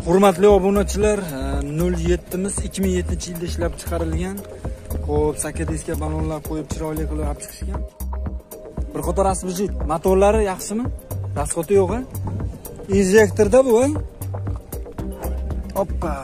Hurmatli obunachilar, 07'miz 2007-yilda ishlab chiqarilgan. Xo'p, sakadiska balonlar qo'yib chiroyli qilib olib chiqishgan. Bir qator asbijit motorlari yaxshimi? Rasxoti yo'q-a? Injektorda bu, ha? Hoppa.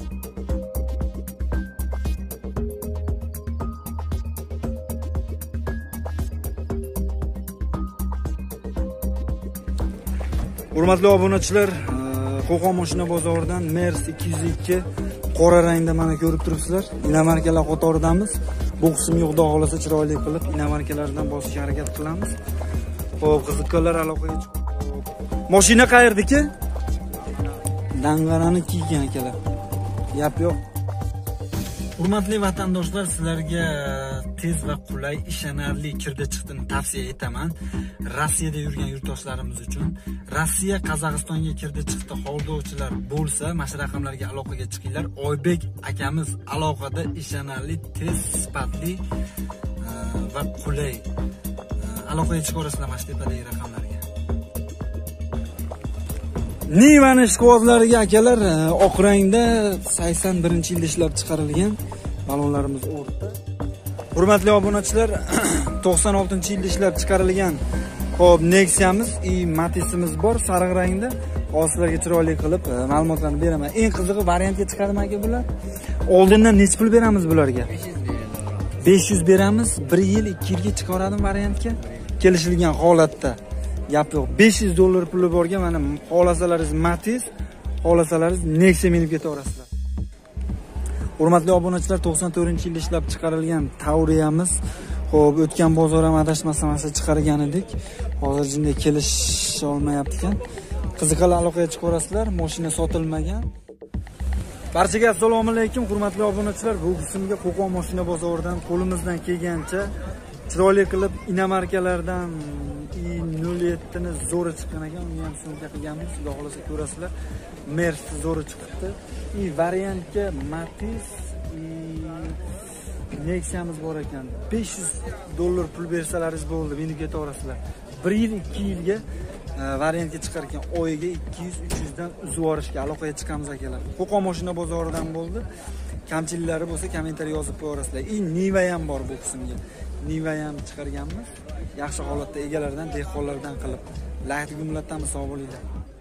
Hurmatli obunachilar, Qo'qon mashina bozoridan Mers 202 qora rangda mana ko'rib turibsizlar. Inamarkalar qatoridamiz. Bu qism yo'q, xudo xolasa chiroyli qilib inamarkalardan bosishga harakat qilamiz. Xo'p, qiziqqanlar aloqaga chiqib. Mashina qayerdiki? Dang'arani kiygan akalar. Yap yo'q. Hurmatli vatandoshlar, sizlarga tez va qulay, ishonarli kirdi chiqdini tavsiya etaman. Rossiyada yurgan yurtdoshlarimiz uchun. Rossiya, Qozog'istonga kirdi chiqdi haydovchilar bo'lsa, mana shu raqamlarga aloqaga chiqinglar. Oybek akamiz aloqada, ishonarli, tez, sifatli va qulay. Aloqaga chiqaverasizlar mana shu tepadagi raqamlarga. Nivani shkovozlariga akalar, oq rangda 81-yilda ishlab chiqarilgan balonlarimiz o'rta. Hurmatli obunachilar, 96-yilda ishlab chiqarilgan Xo'p, Nexia'miz, Matiz'imiz bor, sariq rangda. Hozirlarga chiroyli qilib ma'lumotlarni beraman. Eng qizig'i variantga chiqadimi aka bular? Oldindan necha pul beramiz bularga? 500 beramiz. 1 yil, 2 yilga chiqaradimi variantga? Kelishilgan holatda. Gap yo'q. $500 puli borga mana xohlasalaringiz Matiz, xohlasalaringiz Nexia minib ketaverasizlar. Hurmatli obunachilar, 94-yilda ishlab chiqarilgan Tauria'miz. Xo'p, o'tgan bozor ham adashmasam chiqargan edik. Hozircha kelisha olmayapti ekan. Qiziqlar aloqaga chiqaverasizlar. Mashina sotilmagan. Barchaga assalomu alaykum, hurmatli obunachilar. Bu qismga Qo'qon mashina bozoridan qo'limizdan kelgancha chiroyli qilib inamarkalardan 07 ni zo'ri chiqqan ekan. Uni ham syomka qilganmiz. Xudo xolasa ko'rasizlar. Mers zo'ri chiqibdi. Variantga Matiz Nexia'miz bor ekan. $500 pul bersalaringiz bo'ldi, minib ketaverasizlar. 1 yil, 2 yilga variantga chiqar ekan. Oyiga 200-300 dan uzib olishga aloqaga chiqamiz akalar. Qo'qon mashina bozoridan bo'ldi. Kamchiliklari bo'lsa kommentariy yozib qo'yarasizlar. Niva ham bor bu qismga. Niva ham chiqarganmiz. Yaxshi holatda egalaridan, dehqonlardan qilib. Layt gumlatdan sog' bo'linglar.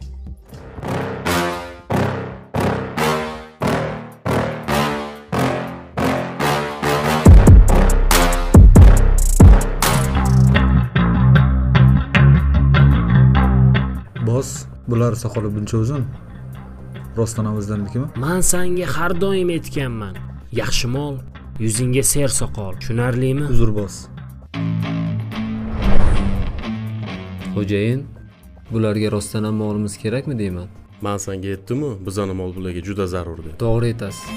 Bular soqoli buncha uzun. Rostdan o'zlarnikimi? Men senga har doim aytganman. Yaxshi mol, yuzingga ser soqol. Tushunarlimi? Uzr boss. Xo'jayin, bularga rostdan ham molimiz kerakmi deyman? Men senga aytdim-ku, bizani mol bularga juda zarur deb. To'g'ri aytasiz.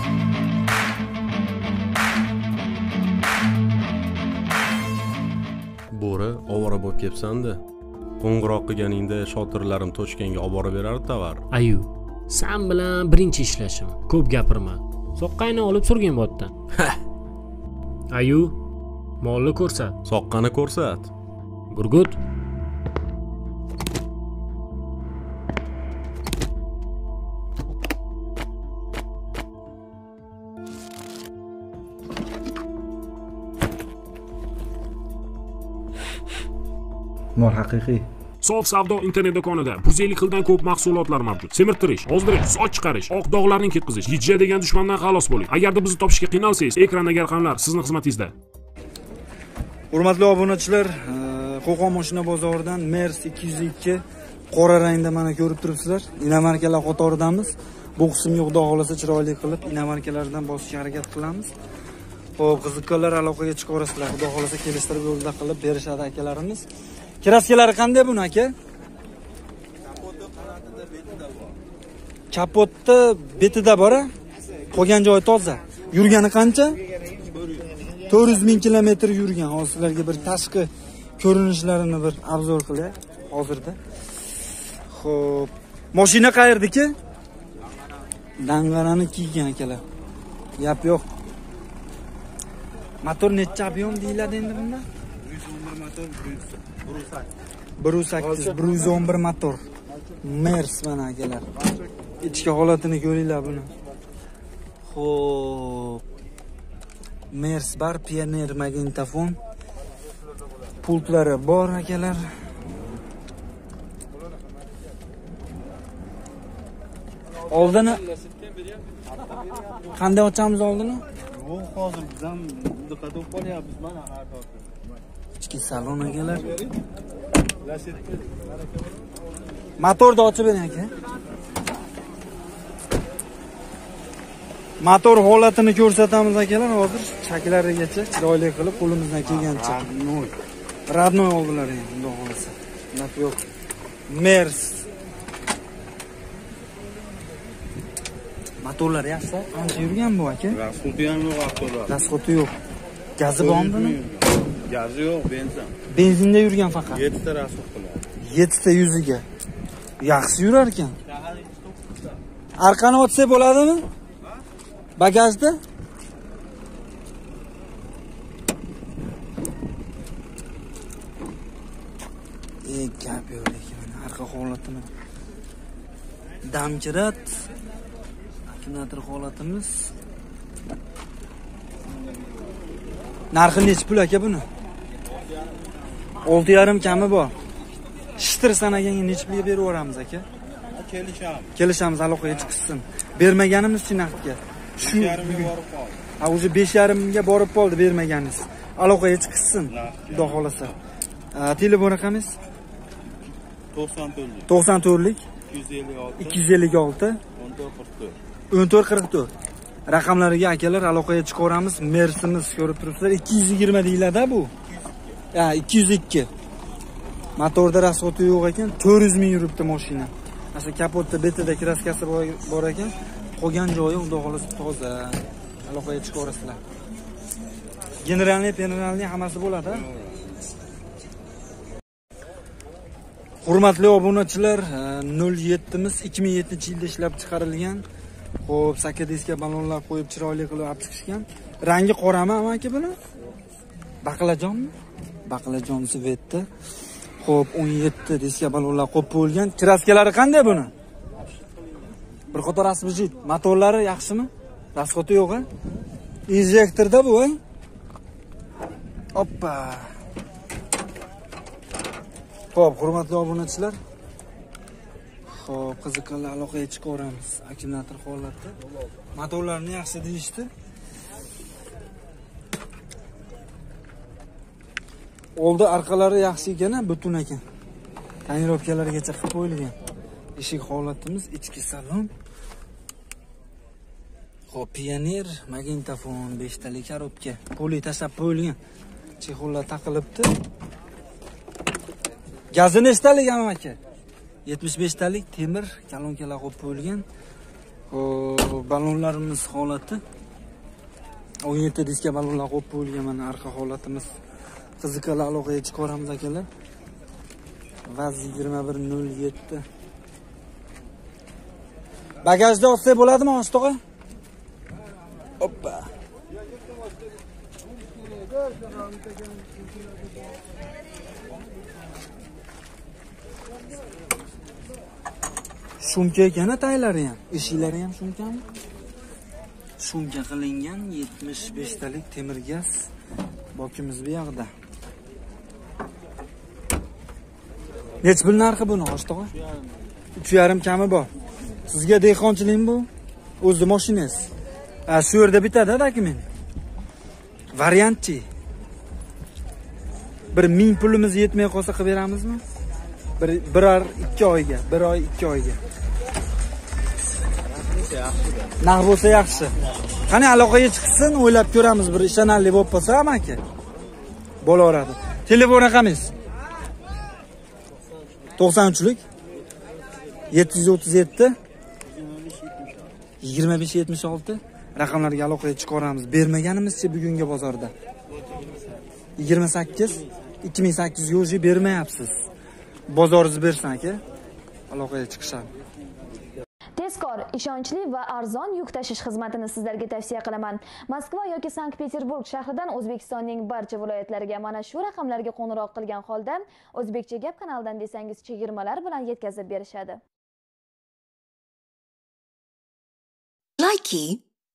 Bo'ri, ovora bo'lib kelibsan-da. Qo'ng'iroq qilganingda shotirlarim Toshkentga olib borib berardi tovar. Ayu, sen bilan birinchi ishlashim. Ko'p gapirma. Soqqani olib surgan botdan. Ayu, molni ko'rsat. Soqqani ko'rsat. Burgut. Mol haqiqiy. Sof savdo internet do'konida 150 xildan ko'p mahsulotlar mavjud. Semirtirish, ozdirish, soch chiqarish, oq dog'larni ketkazish, yijja degan dushmandan xalos bo'ling. Agarda bizni topishga qiynalsangiz, ekrandagi raqamlar sizning xizmatingizda. Hurmatli obunachilar, Qo'qon mashina bozoridan Mers 202 qora rangda mana ko'rib turibsizlar. Inamarkalar qatoridamiz. Bu qismga xudo xolasa chiroyli qilib inamarkalardan bosishga harakat qilamiz. Xo'p, qiziqqanlar aloqaga chiqaverasizlar. Xudo xolasa kelishtirib yo'lda qilib berishadi akalarimiz. Kraskалari qanday buni aka? Kapotda betida bor. Qolgan joyi toza. Yurgani qancha? 400 ming kilometr yurgan. Hozir sizlarga bir tashqi ko'rinishlarini bir obzor qilay hozirda. Xo'p, mashina qayerdiki? Dang'arani kiygan akalar. Yap yo'q. Motor necha ob'yom deyiladi endi bunda? 111 motor, 108, 111 motor. Mers mana akalar. ichki holatini ko'ringlar buni. Xo'p. Mers bar, Pioneer magnitofon. Pultlari bor akalar. Oldini qanday ochamiz oldini? Bu hozir biz ham diqqat qilib qolyapmiz mana har doim. Ichki salon akalar. Motorni ochib bering aka. Motor holatini ko'rsatamiz akalar hozir. Chaklarigacha chiroyli qilib qo'limizdan kelgancha. Radnoy oldilar endi, xudo xolasa. Naf yo'q. Mers. Motorlar yaxshi, qancha yurgan bu aka? Rasxoti ham yo'q avtolar. Rasxoti yo'q. Gazi bormi? Gazi yo'q, benzin. Benzinda yurgan faqat. 7 ta rasxot qiladi. 7 ta yuziga. Yaxshi yurar ekan. Arqani ochsa bo'ladimi? Bagajda? Gap yo'q ekan, arqa holatini. Damchirat. Akkumulyator holatimiz. Narxi necha pul aka buni? 6,5 kami bor. Shitr sanaganga necha pulga berib yuboramiz aka? Kelishamiz, aloqaga chiqsin. Bermaganimiz-chi naqdga. Shu 5,5 borib qoldi. Ha, o'zi 5,5 ga borib qoldi bermaganingiz. Aloqaga chiqsin, xudo xolasa. Telefon raqamingiz? 94lik 256 1444. Raqamlariga akalar aloqaga chiqaramiz. Mersimiz ko'rib turibsizlar. 220 deyiladi bu. Ha, 202. Motorda rasxoti yo'q ekan, 400 ming yuribdi mashina. Mana kapotda betida kraskasi bor ekan. Qolgan joyi xudo xolasa toza. Aloqaga chiqarasizlar. Generalniy hammasi bo'ladi. Hurmatli obunachilar, 07miz 2007-yilda ishlab chiqarilgan. Xo'p, sakadiska balonlar qo'yib chiroyli qilib olib chiqishgan. Rangi qorami aka buni? Baqlajonmi? Baqlajon svetda. Xo'p, 17 diska balonlar qo'yib qo'yilgan. Kraskalari qanday buni? Bir qator asbujit. Motorlari yaxshimi? Rasxoti yo'q-a? Injektorda bu, a? Hoppa. Xo'p, hurmatli obunachilar. Xo'p, qiziqarli aloqaga chiqaramiz. Akkumulyator holatda. Motorlarni yaxshi deyishdi. Oldi arqalari yaxshi ekan, butun ekan. Tonirovkalarigacha qilib qo'yilgan. Eshik holatimiz, ichki salon. Xo'p, Pioneer magnitofon 5 talik korobka. Poli tashlab qo'yilgan. Chexollar taqilibdi. Gazi nechtalik aka? 75 talik temir kolonkalar qo'yib qo'yilgan. Xo'p, balonlarimiz holati 17 diska balonlar qo'yib qo'yilgan. Mana arqa holatimiz. Qiziqarli aloqaga chiqaramiz akalar. Vaz 2107. Bagajda olsak bo'ladimi, Ostoqa? Hoppa. Shumka ekan, taylari ham, eshiklari ham shumkami? Shumka qilingan 75 talik temir gaz. Bokimiz bu yoqda. Nech pul narxi buni, Ostoqa? 3,5 kami bor. Sizga dehqonchilik bu? O'zi mashinangiz. Shu yerda bitadi dokument. Variantchi. 1000 pulimiz yetmay qolsa qilib beramizmi? Bir oy 2 oyga. Naq bo'lsa yaxshi. Qani aloqaga chiqsin, o'ylab ko'ramiz, bir ishonarli bo'lib qolsa ham aka. Bo'laveradi. Telefon raqamingiz? 93lik 737 2576 raqamlarga aloqaga chiqaramiz. Bermaganimizcha bugungi bozorda 28 2800 yo'ji bermayapsiz. Bozoringiz bersin aka. Aloqaga chiqishadi. Tezkor, ishonchli va arzon yuk tashish xizmatini sizlarga tavsiya qilaman. Moskva yoki Sankt-Peterburg shahridan O'zbekistonning barcha viloyatlariga mana shu raqamlarga qo'ng'iroq qilgan holda O'zbekcha gap kanalidan desangiz chegirmalar bilan yetkazib berishadi. Crikey!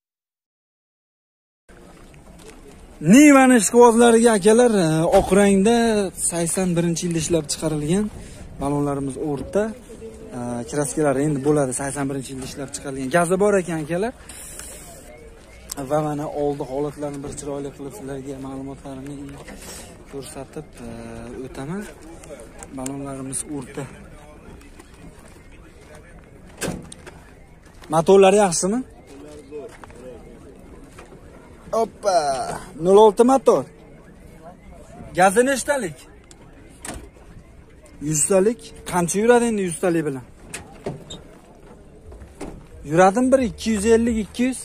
Nivani ishqibozlariga akalar, oq rangda 81-yilda ishlab chiqarilgan balonlarimiz o'rta. Kraskalar endi bo'ladi, 81-yilda ishlab chiqarilgan. Gazi bor ekan akalar. Va mana oldi holatlarni bir chiroyli qilib sizlarga ma'lumotlarimni ko'rsatib o'taman. Balonlarimiz o'rta. Motorlar yaxshimi? Hoppa, 06 motor. Gazi nechtalik? 100 talik. Qancha yuradi endi 100 talik bilan? Yuradim bir 250, 200.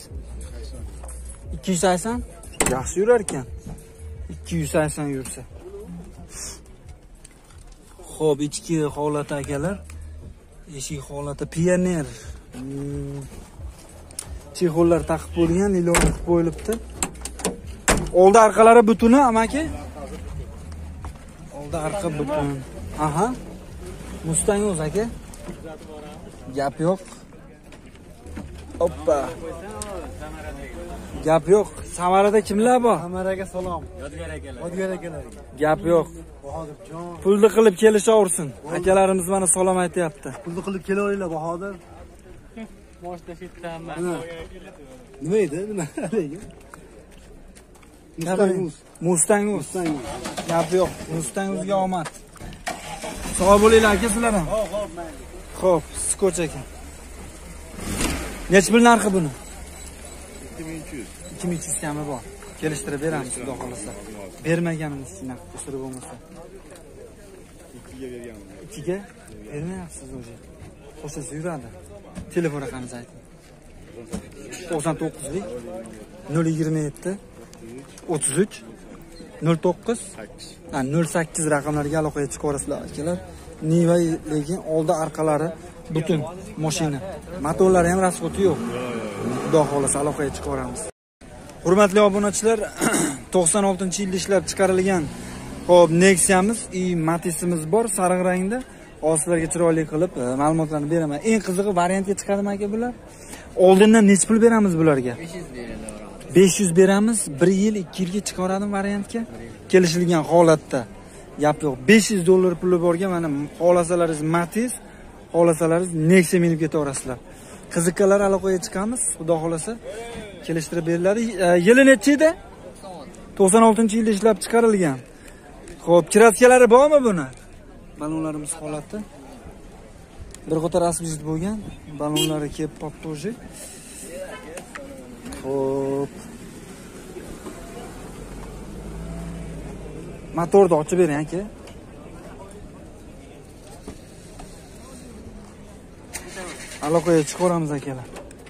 280. Yaxshi yurar ekan. 280 yursa. Xo'p, ichki holati akalar. Eshik holati Pioneer. Chexollar taqib qo'yilgan, ilon qilib qo'yilibdi. Oldi arqalari butuni, amaki? Oldi arqa butun. Aha. Mustang o'z aka. Gap yo'q. Hoppa. Gap yo'q. Samarada kimlar bor? Samaraga salom. Yodgor akalar. Gap yo'q. Bahodirjon. Pulni qilib kelishaversin. Akalarimiz mana salom aytayapti. Pulni qilib kelaveringlar Bahodir. Boshda fitdanmi? Nima edi? Nima? Mustang. Gap yo'q. Mustang'ga omad. Sog' bo'linglar aka sizlar ham. Xo'p, skoch aka. Nech pul narxi buni? 2200. 2200 kami bor. Kelishtirib beramiz, xudo xolasa. Bermaganimiz shunaqa kusuri bo'lmasa. 2ga berganman. 2ga bermayapsiz o'zi. Qo'shilsa yuradi. Telefon raqamingizni ayting. 99lik 027 33 09 08 raqamlarga aloqaga chiqaverasizlar akalar. Niva lekin oldi arqalari butun mashina. Motorlari ham rasxoti yo'q. Xudo xolasa aloqaga chiqaveramiz. Hurmatli obunachilar, 96-yilda ishlab chiqarilgan xo'p Nexia'miz, Matiz'imiz bor sariq rangda. Hozirlarga chiroyli qilib ma'lumotlarni beraman. Eng qizig'i variantga chiqadimi aka bular? Oldindan necha pul beramiz bularga? 500 beramiz. 1 yil, 2 yilga chiqaradimi variantga? Kelishilgan holatda. Gap yo'q. 500 dollar puli borga mana xolasalaringiz Matiz, xolasalaringiz Nexia minib ketaverasizlar. Qiziqqanlar aloqaga chiqamiz. Xudo xolasa kelishtirib beriladi. Yili necha edi? 96-yilda ishlab chiqarilgan. Xo'p, kiraskalari bormi buni? Balonlarimiz holati. Bir qator asbest bo'lgan. Balonlari kelib qoptoji. Xo'p. Motorni ochib bering aka. Aloqaga chiqaramiz akalar.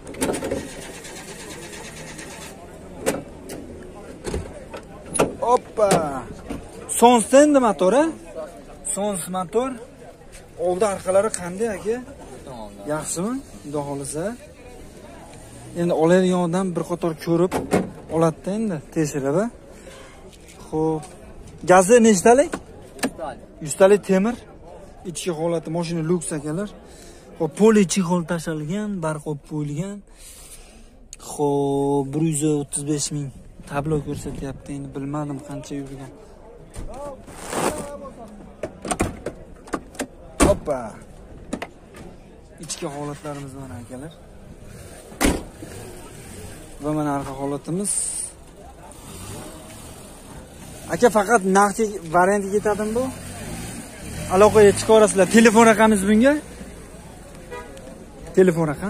Hoppa. Sonstendi motori. Sons motor. Oldi arqalari qanday aka? Yaxshimi? Xudo xolasa. Endi oladigan odam bir qator ko'rib oladi endi tekshirib. Xo'p. Gazi nechtalik? 100 talik temir. Ichki holati mashina luks akalar. Xo'p, poli chexol tashalgan, barqob qo'yilgan. Xo'p, 135 ming tablo ko'rsatyapti. Endi bilmadim qancha yurgan. Hoppa. İchki holatlarimiz mana akalar. Va mana arqa holatimiz. Aka faqat naqd variantga ketadimi bu? Aloqaga chiqarasizlar. Telefon raqamingiz bunga? Telefon raqam?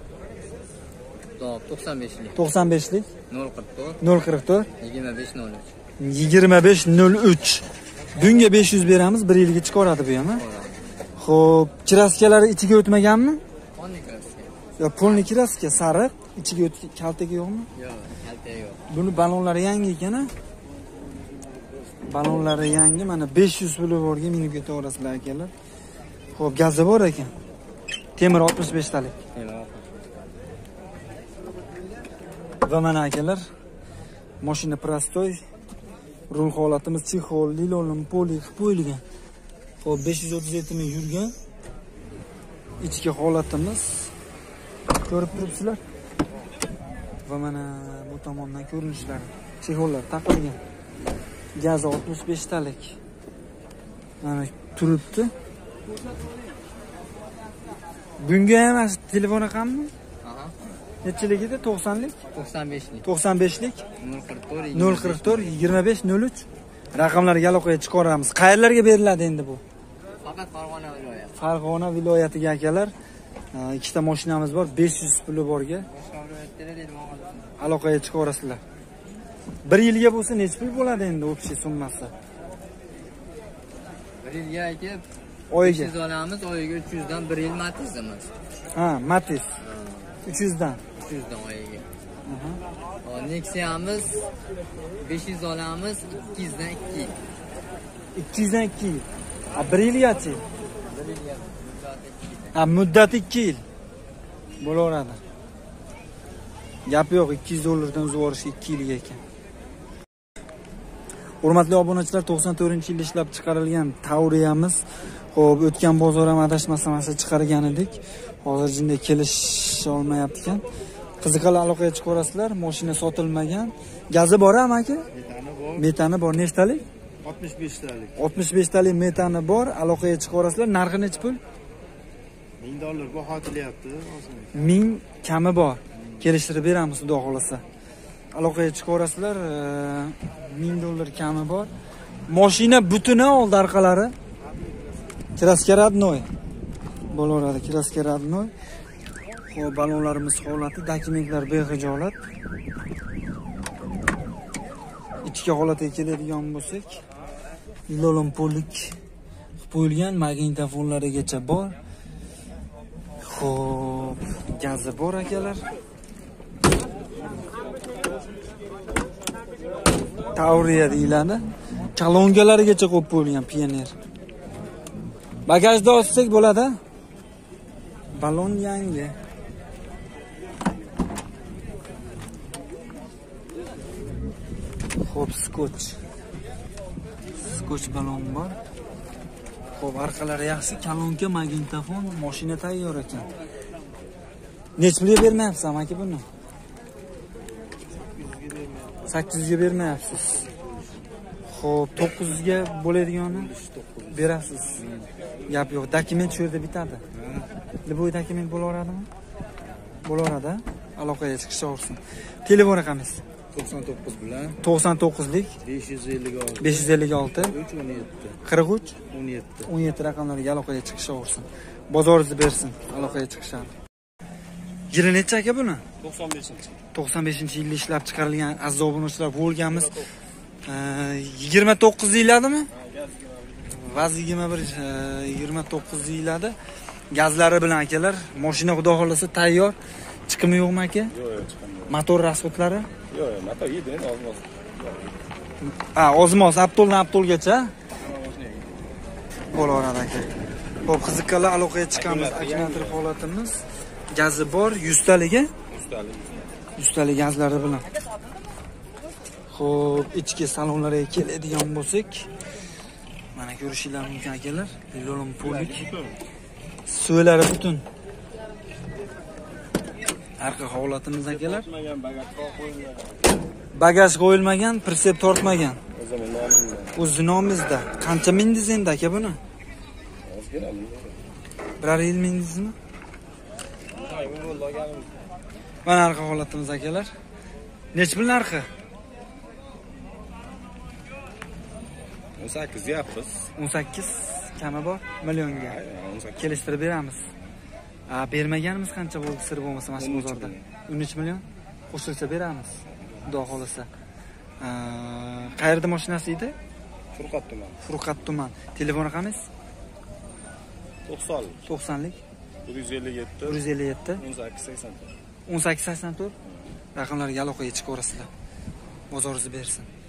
95lik. 95lik 044 044 2503. Bunga 500 beramiz, 1 yilga chiqaradi bu ham. Xo'p, kiraskalari ichiga o'tmaganmi? Polni kraska. Yo, polni kraska sariq, ichiga kaltaga yo'qmi? Yo'q, kaltaga yo'q. Buni balonlari yangi ekan-a? Balonlari yangi, mana 500 puli borga minib ketaverasizlar akalar. Xo'p, gazi bor ekan. Temir 65 talik. Va mana akalar, mashina prostoy, rul holatimiz chexol, lilon, poli qilib qo'yilgan. Xo'p, 537 ming yurgan. Ichki holatimiz ko'rib turibsizlar. va mana bu tomondan ko'rinishlari. Chexollar taqilgan. Gazi 65 talik. Mana turibdi. Bunga ham telefon raqammi? Aha. Nechilik edi? 90lik? 95lik. 95lik? 044 044 25 03. Raqamlarga aloqaga chiqaramiz. Qayerlarga beriladi endi bu? Faqat Farg'ona viloyati. Farg'ona viloyatiga akalar. Ikkita mashinamiz bor, 500 puli borga. Boshqa viloyatlarda dedi ma'lum. Aloqaga chiqarasizlar. 1 yilga bo'lsa necha pul bo'ladi endi общий summasi? 1 yilga akib Oyiga. 300 olamiz, oyiga 300 dan 1 yil Matiz emas. Ha, Matiz. 300 dan. 300 dan oyiga. Nexia'miz 500 olamiz, 200 dan 2 yil. 200 dan 2 yil. 1 yilgachi? 1 yilga Muddati 2 yil. Bo'laveradi. Gap yo'q, $200 uzib olish 2 yilga ekan. Hurmatli obunachilar, 94-yilda ishlab chiqarilgan Tauriyamiz. Xo'p, o'tgan bozor ham adashmasam chiqargan edik. Hozir jinday kelisha olmayapti ekan. Qiziqali aloqaga chiqarasizlar. Mashina sotilmagan. Gazi bormi aka? Metani bor. Metani bor. Nechtalik? 65 talik. 65 talik metani bor. Aloqaga chiqarasizlar. Narxi necha pul? $1000 baho qilyapti hozir. 1000 kami bor. Kelishtirib beramiz, xudo xolasa. Aloqaga chiqarasizlar. $1000 kami bor. Mashina butuni oldi orqalari. Kraska radnoy. Bo'laveradi, kraska radnoy. Xo'p, balonlarimiz holati, dokumentlar bexijolat. Ichki holatiga keladigan bo'lsak, lolon polik qilib qo'yilgan, magnitofonlarigacha bor. Xo'p, gazi bor akalar. Tauriya deyiladi. Kolonkalarigacha qo'yib qo'yilgan Pioneer. Bagajda olsak bo'ladi. Balon yangi. Xo'p, skotch balon bor. Xo'p, orqalari yaxshi, kolonka, magnitofon, mashina tayyor ekan. Nech pulga bermayapsiz aka buni? 800 ga bermayapsiz. Xo'p, 900 ga bo'ladiganini berasiz. Gap yo'q, dokument shu yerda bitadi. Bu dokument bo'laveradimi? Bo'laveradi. Aloqaga chiqishaversin. Telefon raqamingiz? 99 bilan 99lik 556 556 43 17 raqamlarga aloqaga chiqishaversin. Bozoringizni bersin, aloqaga chiqishadi. Yili necha aka buni? 95-yilda ishlab chiqarilgan aziz obunachilar bo'lganmiz. 29 yiladimi? Vaz 29 yilada. Gazlari bilan akalar, mashina xudo xolasa tayyor. Chiqimi yo'qmi aka? Yo'q, chiqimi. Motor rasxodlari? Yo'q, motor yedi, ozmoz. Ozmoz, aptolgacha. Bo'laveradi aka. Xo'p, qiziqqanlar aloqaga chiqamiz. Akinator holatimiz. Gazi bor, 100 taliga. 100 talik gazlari bilan. Xo'p, ichki salonlarga keladigan bo'lsak, mana ko'rishinglar mumkin akalar. Lolon polik. Suylari butun. Arqa holatimiz akalar. Bagaj qo'yilmagan, pritsep tortmagan. O'z nomingizda. Qancha mindingiz endi aka buni? Birar yil mindingizmi? Mana arqa holatimiz akalar. Nech pul narxi? 18 deyapmiz. 18 kami bor, millionga. Kelishtirib beramiz. Bermaganimiz qancha bo'ldi sir bo'lmasa mana shu bozorda? 13 million qo'shilsa beramiz. Xudo xolasa. Qayerda mashinasi edi? Furqat tuman. Telefon raqamingiz? 90lik 157 157 1884. 1884 raqamlarga aloqaga chiqaverasizlar. Bozoringizni bersin.